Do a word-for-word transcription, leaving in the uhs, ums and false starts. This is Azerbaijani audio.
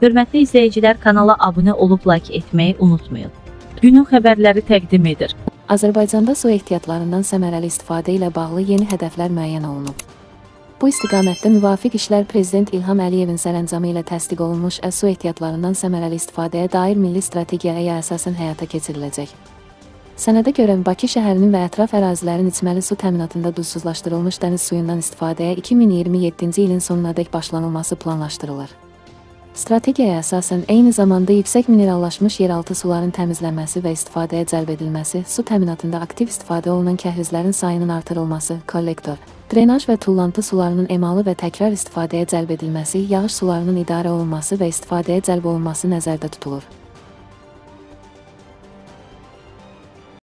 Hörmətli izləyicilər, kanala abunə olub like etməyi unutmayın. Günün xəbərləri təqdim edir. Azərbaycanda su ehtiyatlarından səmərəli istifadə ilə bağlı yeni hədəflər müəyyən olunub. Bu istiqamətdə Müvafiq İşlər Prezident İlham Əliyevin sərəncamı ilə təsdiq olunmuş su ehtiyatlarından səmərəli istifadəyə dair milli strategiyaya əsasən həyata keçiriləcək. Sənədə görə Bakı şəhərinin və ətraf ərazilərin içməli su təminatında duzsuzlaşdırılmış dəniz suyundan istifadəyə iki min iyirmi yeddinci ilin sonunadək başlanılması planlaşdırılır. Strategiyaya əsasən eyni zamanda yüksək minerallaşmış yeraltı suların təmizlənməsi və istifadəyə cəlb edilməsi, su təminatında aktiv istifadə olunan kəhlizlərin sayının artırılması, kollektor, drenaj və tullantı sularının emalı və təkrar istifadəyə cəlb edilməsi, yağış sularının idarə olunması və istifadəyə cəlb olunması nəzərdə tutulur.